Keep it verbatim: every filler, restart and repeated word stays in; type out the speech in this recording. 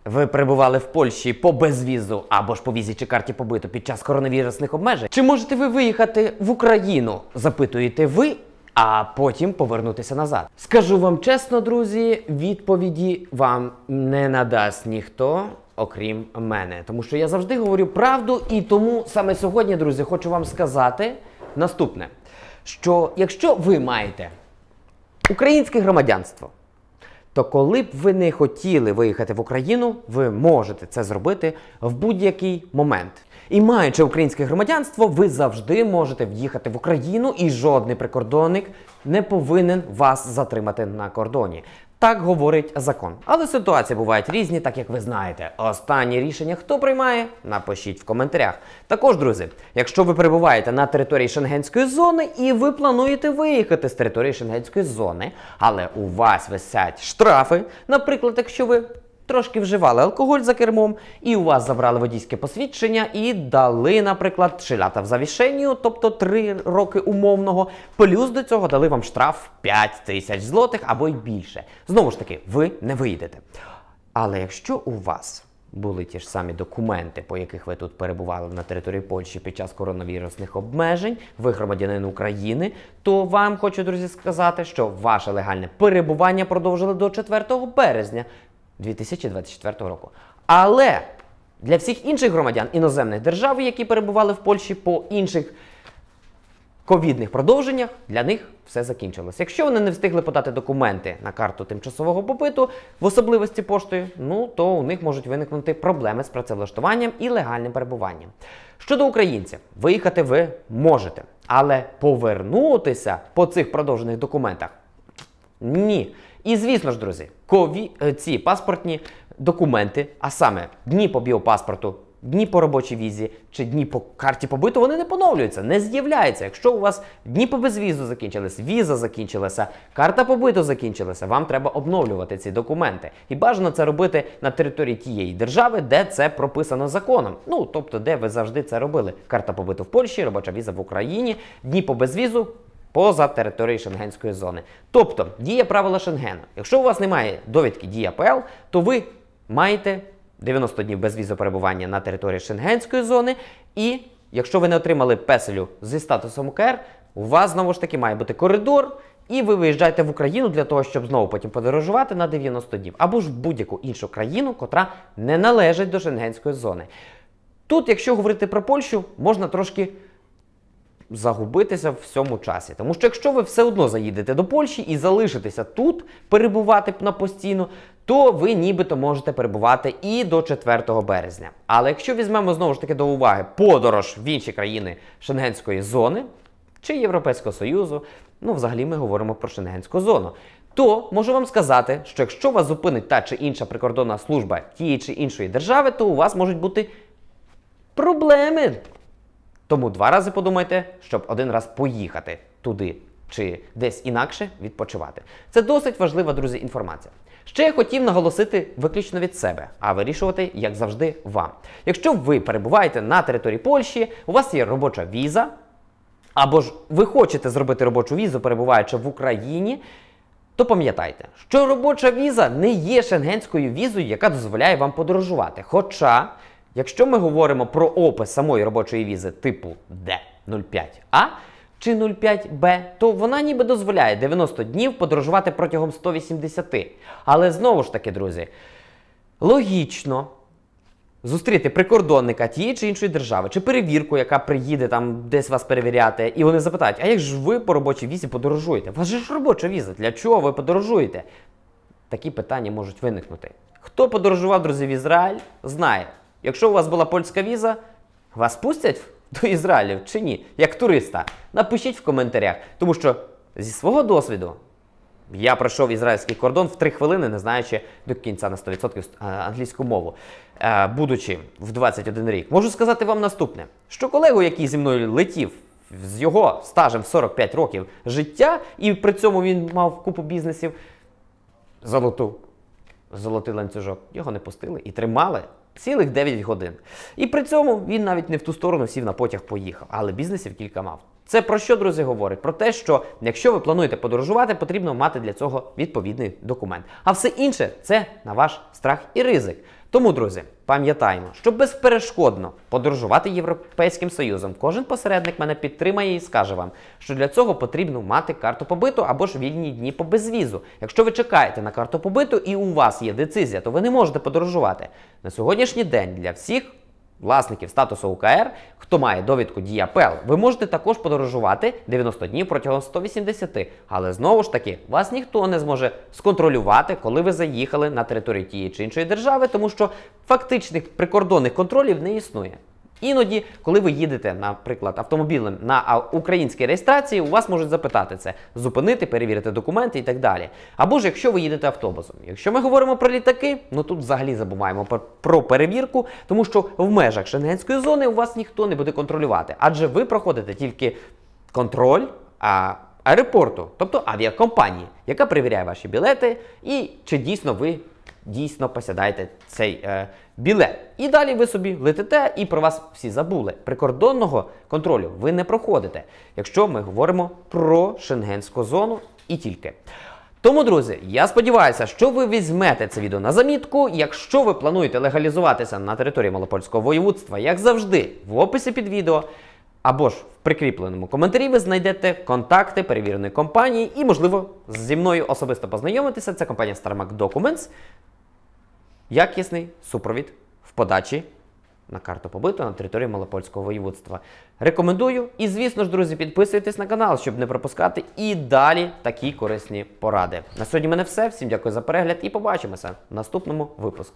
Ви перебували в Польщі по безвізу або ж по візі чи карті побиту під час коронавірусних обмежень? Чи можете ви виїхати в Україну, запитуєте ви, а потім повернутися назад? Скажу вам чесно, друзі, відповіді вам не надасть ніхто, окрім мене. Тому що я завжди говорю правду, і тому саме сьогодні, друзі, хочу вам сказати наступне. Що якщо ви маєте українське громадянство, то коли б ви не хотіли виїхати в Україну, ви можете це зробити в будь-який момент. І маючи українське громадянство, ви завжди можете в'їхати в Україну, і жодний прикордонник не повинен вас затримати на кордоні. Так говорить закон. Але ситуації бувають різні, так як ви знаєте. Останнє рішення хто приймає? Напишіть в коментарях. Також, друзі, якщо ви перебуваєте на території Шенгенської зони і ви плануєте виїхати з території Шенгенської зони, але у вас висять штрафи, наприклад, якщо ви трошки вживали алкоголь за кермом, і у вас забрали водійське посвідчення і дали, наприклад, шилята в завішенню, тобто три роки умовного, плюс до цього дали вам штраф п'ять тисяч злотих або й більше. Знову ж таки, ви не виїдете. Але якщо у вас були ті ж самі документи, по яких ви тут перебували на території Польщі під час коронавірусних обмежень, ви громадянин України, то вам хочу, друзі, сказати, що ваше легальне перебування продовжили до четвертого березня дві тисячі двадцять четвертого року. Але для всіх інших громадян іноземних держав, які перебували в Польщі по інших ковідних продовженнях, для них все закінчилось. Якщо вони не встигли подати документи на карту тимчасового побиту, в особливості поштою, ну, то у них можуть виникнути проблеми з працевлаштуванням і легальним перебуванням. Щодо українців, виїхати ви можете, але повернутися по цих продовжених документах – ні. І звісно ж, друзі, кові... ці паспортні документи, а саме дні по біопаспорту, дні по робочій візі чи дні по карті побиту, вони не поновлюються, не з'являються. Якщо у вас дні по безвізу закінчились, віза закінчилася, карта побиту закінчилася, вам треба обновлювати ці документи. І бажано це робити на території тієї держави, де це прописано законом. Ну, тобто, де ви завжди це робили. Карта побиту в Польщі, робоча віза в Україні, дні по безвізу поза територією Шенгенської зони. Тобто, діє правила Шенгену. Якщо у вас немає довідки дії АПЛ, то ви маєте дев'яносто днів безвізу перебування на території Шенгенської зони, і якщо ви не отримали песелю зі статусом УКР, у вас знову ж таки має бути коридор, і ви виїжджаєте в Україну для того, щоб знову потім подорожувати на дев'яносто днів, або ж в будь-яку іншу країну, котра не належить до Шенгенської зони. Тут, якщо говорити про Польщу, можна трошки загубитися в цьому часі. Тому що якщо ви все одно заїдете до Польщі і залишитеся тут, перебувати на постійно, то ви нібито можете перебувати і до четвертого березня. Але якщо візьмемо знову ж таки до уваги подорож в інші країни Шенгенської зони чи Європейського Союзу, ну взагалі ми говоримо про Шенгенську зону, то можу вам сказати, що якщо вас зупинить та чи інша прикордонна служба тієї чи іншої держави, то у вас можуть бути проблеми. Тому два рази подумайте, щоб один раз поїхати туди чи десь інакше відпочивати. Це досить важлива, друзі, інформація. Ще я хотів наголосити виключно від себе, а вирішувати, як завжди, вам. Якщо ви перебуваєте на території Польщі, у вас є робоча віза, або ж ви хочете зробити робочу візу, перебуваючи в Україні, то пам'ятайте, що робоча віза не є шенгенською візою, яка дозволяє вам подорожувати. Хоча, якщо ми говоримо про опис самої робочої візи типу Д нуль п'ять А чи нуль п'ять Б, то вона ніби дозволяє дев'яносто днів подорожувати протягом ста вісімдесяти. Але знову ж таки, друзі, логічно зустріти прикордонника тієї чи іншої держави, чи перевірку, яка приїде там десь вас перевіряти, і вони запитають, а як ж ви по робочій візі подорожуєте? У вас же ж робоча віза, для чого ви подорожуєте? Такі питання можуть виникнути. Хто подорожував, друзі, в Ізраїль, знає. Якщо у вас була польська віза, вас пустять до Ізраїлю чи ні? Як туриста? Напишіть в коментарях. Тому що зі свого досвіду я пройшов ізраїльський кордон в три хвилини, не знаючи до кінця на сто відсотків англійську мову, будучи в двадцять один рік. Можу сказати вам наступне, що колегу, який зі мною летів з його стажем сорок п'ять років життя, і при цьому він мав купу бізнесів, золоту, золотий ланцюжок, його не пустили і тримали цілих дев'ять годин. І при цьому він навіть не в ту сторону сів на потяг поїхав, але бізнесів кілька мав. Це про що, друзі, говорить? Про те, що якщо ви плануєте подорожувати, потрібно мати для цього відповідний документ. А все інше – це на ваш страх і ризик. Тому, друзі, пам'ятаємо, що безперешкодно подорожувати Європейським Союзом. Кожен посередник мене підтримає і скаже вам, що для цього потрібно мати карту побиту або ж вільні дні по безвізу. Якщо ви чекаєте на карту побиту і у вас є децизія, то ви не можете подорожувати. На сьогоднішній день для всіх власників статусу УКР, хто має довідку Дія Пе Ел, ви можете також подорожувати дев'яносто днів протягом ста вісімдесяти. Але знову ж таки, вас ніхто не зможе сконтролювати, коли ви заїхали на територію тієї чи іншої держави, тому що фактичних прикордонних контролів не існує. Іноді, коли ви їдете, наприклад, автомобілем на українській реєстрації, у вас можуть запитати це, зупинити, перевірити документи і так далі. Або ж якщо ви їдете автобусом. Якщо ми говоримо про літаки, ну тут взагалі забуваємо про, про перевірку, тому що в межах шенгенської зони у вас ніхто не буде контролювати. Адже ви проходите тільки контроль а, аеропорту, тобто авіакомпанії, яка перевіряє ваші білети і чи дійсно ви дійсно посядаєте цей е, білет. І далі ви собі летите і про вас всі забули. Прикордонного контролю ви не проходите, якщо ми говоримо про шенгенську зону і тільки. Тому, друзі, я сподіваюся, що ви візьмете це відео на замітку. Якщо ви плануєте легалізуватися на території Малопольського воєводства, як завжди, в описі під відео або ж в прикріпленому коментарі ви знайдете контакти перевіреної компанії і, можливо, зі мною особисто познайомитися. Це компанія Starmac Documents. Якісний супровід в подачі на карту побиту на території Малопольського воєводства. Рекомендую. І, звісно ж, друзі, підписуйтесь на канал, щоб не пропускати і далі такі корисні поради. На сьогодні в мене все. Всім дякую за перегляд і побачимося в наступному випуску.